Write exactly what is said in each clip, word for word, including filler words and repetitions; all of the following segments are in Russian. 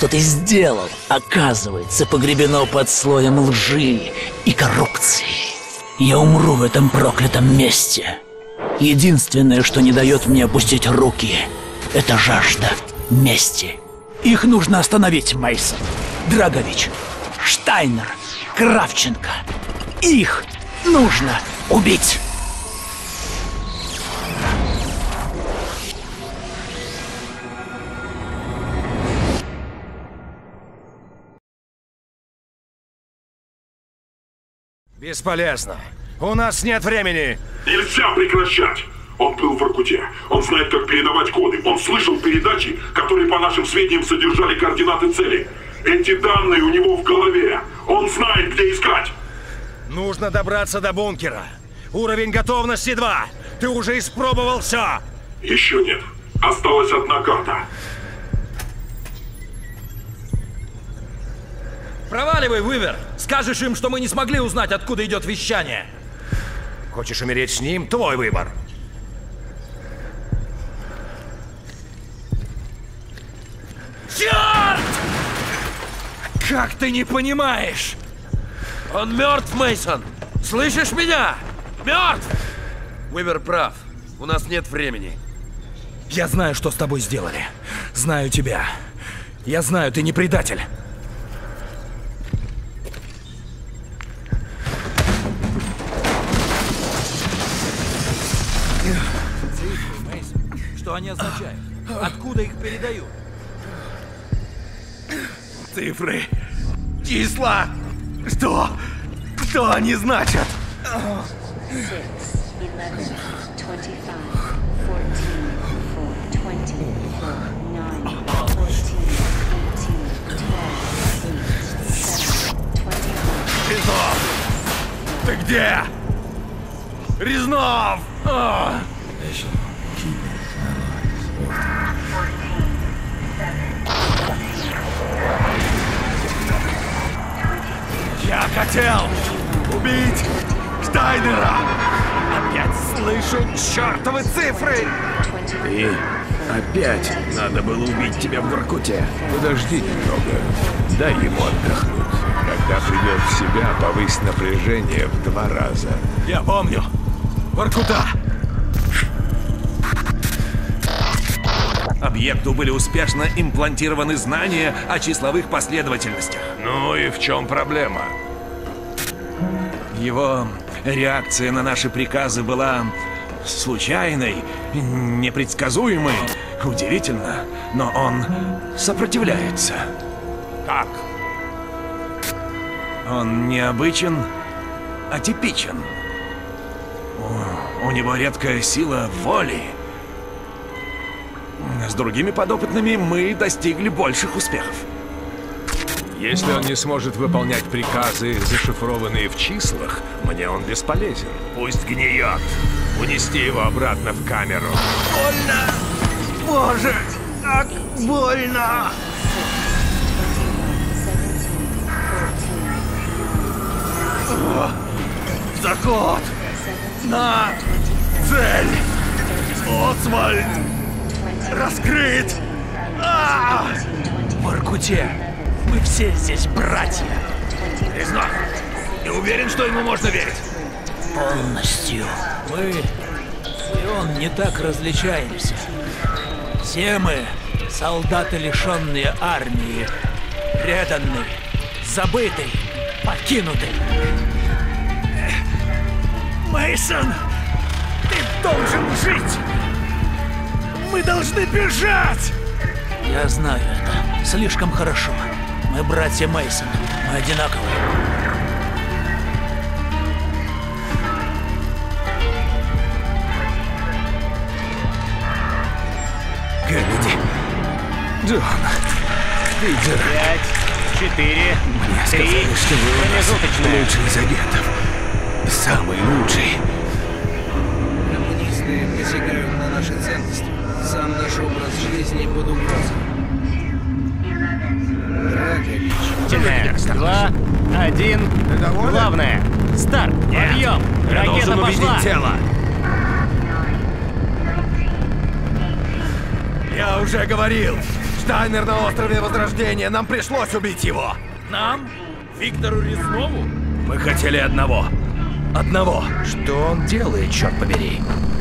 что ты сделал, оказывается, погребено под слоем лжи и коррупции. Я умру в этом проклятом месте. Единственное, что не дает мне опустить руки, это жажда мести. Их нужно остановить, Мейсон, Драгович, Штайнер, Кравченко. Их нужно убить. Бесполезно. У нас нет времени. Нельзя прекращать. Он был в Воркуте. Он знает, как передавать коды. Он слышал передачи, которые, по нашим сведениям, содержали координаты цели. Эти данные у него в голове. Он знает, где искать. Нужно добраться до бункера. Уровень готовности два. Ты уже испробовал все. Еще нет. Осталась одна карта. Проваливай, Уивер! Скажешь им, что мы не смогли узнать, откуда идет вещание. Хочешь умереть с ним? Твой выбор. Черт! Как ты не понимаешь? Он мертв, Мейсон. Слышишь меня? Мертв! Уивер прав. У нас нет времени. Я знаю, что с тобой сделали. Знаю тебя. Я знаю, ты не предатель. Цифры, Мейсон. Что они означают? Откуда их передают? Цифры. Числа. Что? Что они значат? Резнов! Ты где? Резнов! А! Я хотел убить Штайнера! Опять слышу чертовы цифры! И опять надо было убить тебя в Воркуте. Подожди немного. Дай ему отдохнуть. Когда придет в себя, повысь напряжение в два раза. Я помню. Воркута! Объекту были успешно имплантированы знания о числовых последовательностях. Ну и в чем проблема? Его реакция на наши приказы была случайной, непредсказуемой. Удивительно, но он сопротивляется. Как? Он необычен, атипичен. У, у него редкая сила воли. С другими подопытными мы достигли больших успехов. Если он не сможет выполнять приказы, зашифрованные в числах, мне он бесполезен. Пусть гниет. Унести его обратно в камеру. Больно! Боже, как больно! О, заход! На цель! Освальд! Раскрыт! А! В Воркуте мы все здесь братья. Резнов, ты уверен, что ему можно верить? Полностью. Мы и он не так различаемся. Все мы солдаты, лишенные армии, преданные, забытые, покинутые. Мейсон, ты должен жить! Мы должны бежать! Я знаю это. Слишком хорошо. Мы братья Мейсон. Мы одинаковые. Кеннеди. Джон. Питер. Пять, четыре, Мне три, сказали, что вы у нас промежуточная. лучший из агентов. Самый лучший. Коммунисты посягают на наши ценности. Сам наш образ жизни под угрозой. Драгович. Два, один. Главное. Старт. Подъем. Я Ракета должен увидеть пошла. тело. Я уже говорил, Штайнер на острове Возрождения. Нам пришлось убить его. Нам? Виктору Резнову? Мы хотели одного. Одного. Что он делает, черт побери?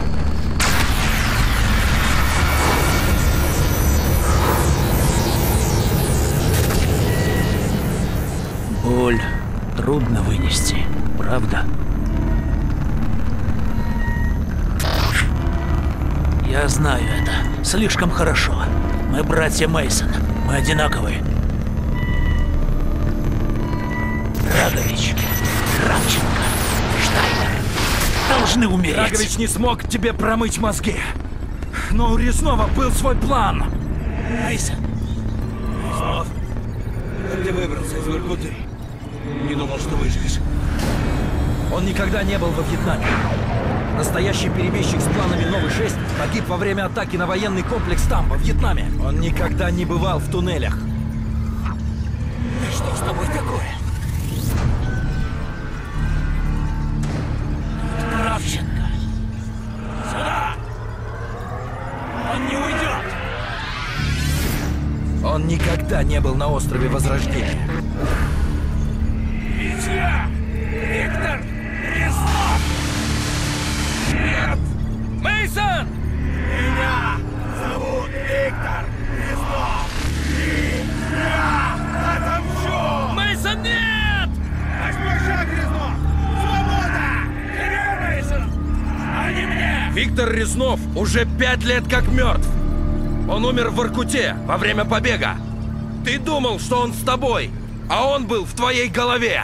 Боль трудно вынести, правда? Я знаю это слишком хорошо. Мы братья Мейсон. Мы одинаковые. Драгович, Кравченко, Штайнер должны умереть. Драгович не смог тебе промыть мозги. Но у Резнова был свой план. Мейсон. Резнов? Ты выбрался из Воркуты. Не думал, что выживешь. Он никогда не был во Вьетнаме. Настоящий перебежчик с планами Новый шесть погиб во время атаки на военный комплекс там, во Вьетнаме. Он никогда не бывал в туннелях. Да что с тобой такое? Кравченко. Сюда! Он не уйдет! Он никогда не был на острове Возрождения. Ведь я Виктор Резнов! Нет! Мейсон! Меня зовут Виктор Резнов! И я отомщу! Мейсон, нет! Восьмой шаг, Резнов! Свобода! Тебе, Мейсон! А не мне! Виктор Резнов уже пять лет как мертв. Он умер в Воркуте во время побега. Ты думал, что он с тобой, а он был в твоей голове.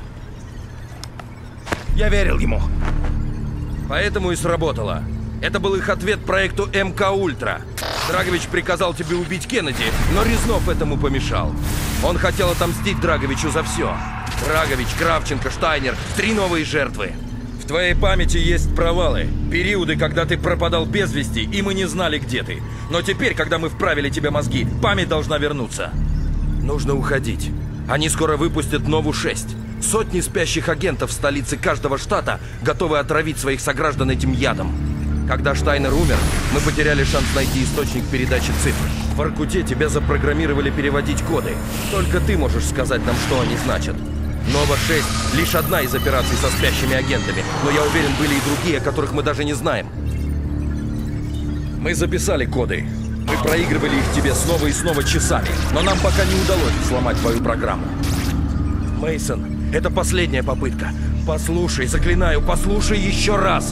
Я верил ему. Поэтому и сработало. Это был их ответ проекту эм ка Ультра. Драгович приказал тебе убить Кеннеди, но Резнов этому помешал. Он хотел отомстить Драговичу за все. Драгович, Кравченко, Штайнер — три новые жертвы. В твоей памяти есть провалы, периоды, когда ты пропадал без вести, и мы не знали, где ты. Но теперь, когда мы вправили тебе мозги, память должна вернуться. Нужно уходить. Они скоро выпустят Нову шесть. Сотни спящих агентов в столице каждого штата готовы отравить своих сограждан этим ядом. Когда Штайнер умер, мы потеряли шанс найти источник передачи цифр. В Воркуте тебя запрограммировали переводить коды. Только ты можешь сказать нам, что они значат. Нова шесть — лишь одна из операций со спящими агентами, но я уверен, были и другие, о которых мы даже не знаем. Мы записали коды. Мы проигрывали их тебе снова и снова часами, но нам пока не удалось взломать твою программу. Мейсон, это последняя попытка. Послушай, заклинаю, послушай еще раз.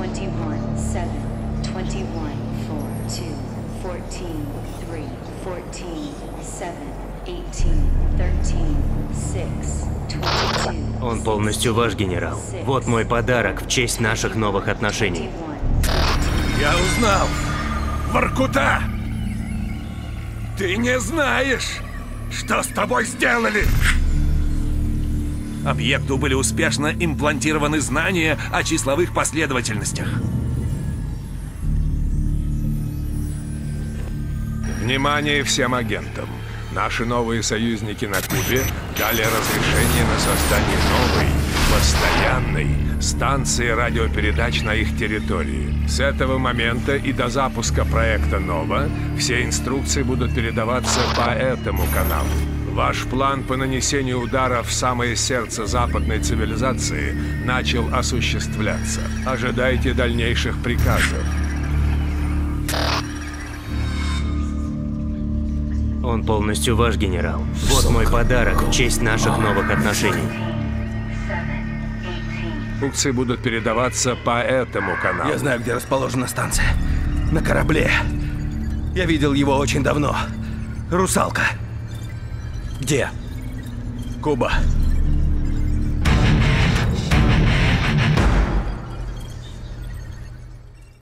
Он полностью ваш, генерал. Вот мой подарок в честь наших новых отношений. Я узнал! Воркута! Ты не знаешь, что с тобой сделали! Объекту были успешно имплантированы знания о числовых последовательностях. Внимание всем агентам! Наши новые союзники на Кубе дали разрешение на создание новой, постоянной станции радиопередач на их территории. С этого момента и до запуска проекта «Нова» все инструкции будут передаваться по этому каналу. Ваш план по нанесению удара в самое сердце западной цивилизации начал осуществляться. Ожидайте дальнейших приказов. Он полностью ваш, генерал. Вот мой подарок в честь наших новых отношений. Инструкции будут передаваться по этому каналу. Я знаю, где расположена станция. На корабле. Я видел его очень давно. Русалка. Где? Куба.